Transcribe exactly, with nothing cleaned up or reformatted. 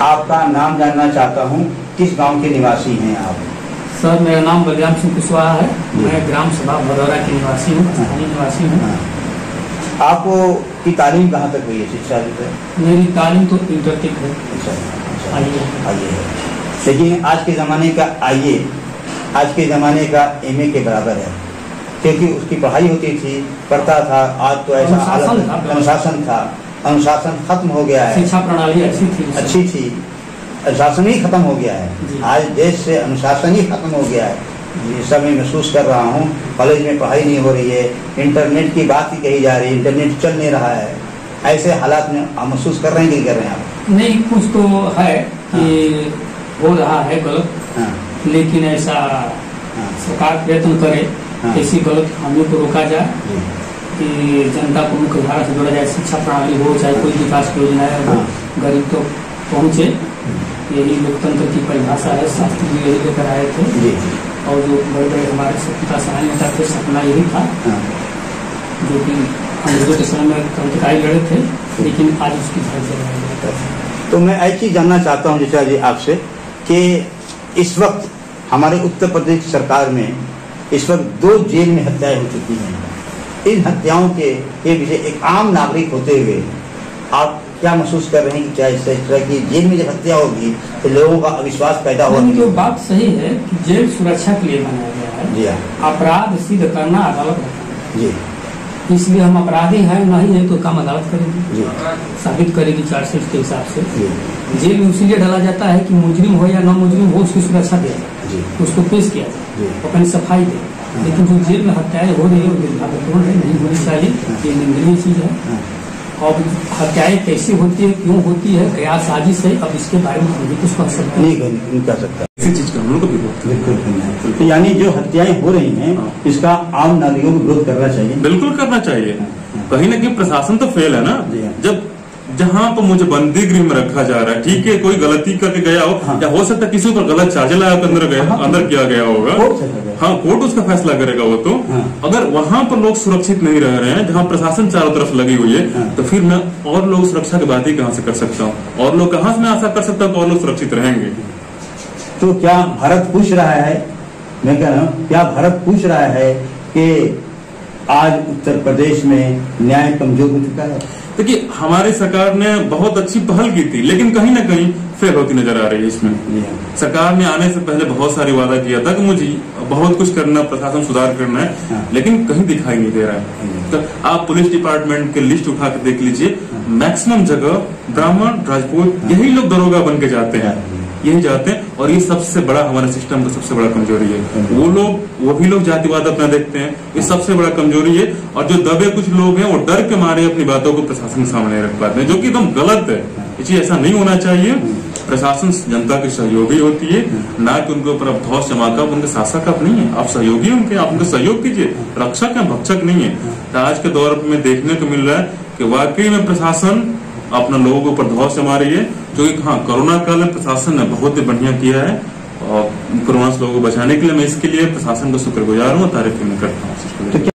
आपका नाम जानना चाहता हूँ, किस गांव के निवासी हैं आप? सर मेरा नाम बलराम सिंह कुशवाहा है, मैं ग्राम सभा भदौरा के निवासी हूँ, स्थानीय निवासी हूँ। आपको की तालीम कहाँ तक हुई है, शिक्षा तक? मेरी तालीम तो इंटर तक है। आइए आइए लेकिन आज के ज़माने का आइए आज के ज़माने का एम ए के बराबर है, क्योंकि उसकी पढ़ाई होती थी, पढ़ता था। आज तो ऐसा अनुशासन था, अनुशासन खत्म हो गया है। शिक्षा प्रणाली अच्छी थी अच्छी थी अनुशासन ही खत्म हो गया है। आज देश से अनुशासन ही खत्म हो गया है। ये सब मैं महसूस कर रहा हूँ। कॉलेज में पढ़ाई नहीं हो रही है, इंटरनेट की बात ही कही जा रही है, इंटरनेट चल नहीं रहा है। ऐसे हालात में आप महसूस कर रहे हैं कि कर रहे हैं आप? नहीं, कुछ तो है कि हो रहा है गलत, लेकिन ऐसा सरकार प्रयत्न करे ऐसी गलत हमें को रोका जाए कि जनता को मुख्य धारा से जोड़ा जाए, शिक्षा प्रणाली हो, चाहे कोई विकास योजना है गरीब तो पहुँचे। यही लोकतंत्र की परिभाषा है, शास्त्री जी यही लेकर आए थे और जो बड़े बड़े हमारे स्वतंत्रता सेनानी नेता थे, सपना यही था जो कि अंग्रेजों के समय में क्रांतिकारी लड़े थे, लेकिन आज उसकी धर। तो मैं एक चीज जानना चाहता हूँ जिशा जी आपसे कि इस वक्त हमारे उत्तर प्रदेश सरकार में इस वक्त दो जेल में हत्याएं हो चुकी हैं। इन हत्याओं के के विषय एक आम नागरिक होते हुए आप क्या महसूस कर रहे हैं कि क्या इस तरह की जेल में जब हत्या होगी तो लोगों का अविश्वास पैदा होगा? जो बात सही है कि जेल सुरक्षा के लिए बनाया गया है। जी हाँ। अपराध सिद्ध करना अदालत है जी, इसलिए हम अपराधी हैं नहीं है तो काम अदालत करेगी, साबित करेगी चार्जशीट के हिसाब से। जेल में इसलिए डाला जाता है कि मुजरिम हो या न मुजरिम हो उसकी सुरक्षा दिया जाए, उसको पेश किया जाए, अपनी सफाई दे। लेकिन जो जेल में हत्याएं हो रही है वो दुर्भाग्यपूर्ण है, नहीं होनी चाहिए, ये निंदनीय चीज है। और हत्याएं कैसी होती है, क्यों होती है, क्या साजिश है, अब इसके बारे में हम भी कुछ कर सकते नहीं नहीं कर सकता इसी चीज का हम लोग बिल्कुल। तो यानी जो हत्याएं हो रही हैं इसका आम नागरिकों को विरोध करना चाहिए। बिल्कुल करना चाहिए। कहीं ना कहीं प्रशासन तो फेल है ना। जब जहाँ पर मुझे बंदी गृह में रखा जा रहा है, ठीक है, कोई गलती करके गया हो हाँ। या हो सकता है किसी पर गलत चार्ज लगाया अंदर गया हाँ। अंदर किया गया होगा, हाँ, कोर्ट उसका फैसला करेगा वो तो हाँ। अगर वहाँ पर लोग सुरक्षित नहीं रह रहे हैं, जहाँ प्रशासन चारों तरफ लगी हुई है हाँ। तो फिर मैं और लोग सुरक्षा की बात ही कहाँ से कर सकता हूँ, और लोग कहाँ से मैं आशा कर सकता हूँ और लोग सुरक्षित रहेंगे? तो क्या भारत पूछ रहा है, मैं कह रहा हूँ, क्या भारत पूछ रहा है कि आज उत्तर प्रदेश में न्याय कमजोर हो चुका है? देखिए, हमारी सरकार ने बहुत अच्छी पहल की थी, लेकिन कहीं ना कहीं फेल होती नजर आ रही है इसमें। सरकार ने आने से पहले बहुत सारी वादा किया था कि मुझे बहुत कुछ करना, प्रशासन सुधार करना है हाँ। लेकिन कहीं दिखाई नहीं दे रहा है। तो आप पुलिस डिपार्टमेंट के लिस्ट उठा के देख लीजिए, मैक्सिमम जगह ब्राह्मण, राजपूत यही लोग दरोगा बन के जाते हैं, यही जाते हैं। और ये सबसे बड़ा हमारे सिस्टम का सबसे बड़ा कमजोरी है। वो लोग वो भी लोग जातिवाद अपना देखते हैं, ये सबसे बड़ा कमजोरी है। और जो दबे कुछ लोग हैं वो डर के मारे अपनी बातों को प्रशासन के सामने रख पाते हैं, जो कि एकदम गलत है। ये चीज ऐसा नहीं होना चाहिए। प्रशासन जनता की सहयोगी होती है, ना कि उनके ऊपर आप धौस जमाकर उनके शासक आप नहीं है, आप सहयोगी उनके, आप उनका सहयोग कीजिए, रक्षक है, भक्षक नहीं है। तो आज के दौर में देखने को मिल रहा है कि वाकई में प्रशासन अपना लोगों के ऊपर धौस जमा रही है, जो कि हाँ, कोरोना काल में प्रशासन ने बहुत ही बढ़िया किया है और कोरोना से लोगों को बचाने के लिए मैं इसके लिए प्रशासन का शुक्रगुजार हूँ, तारीफ मैं करता हूँ।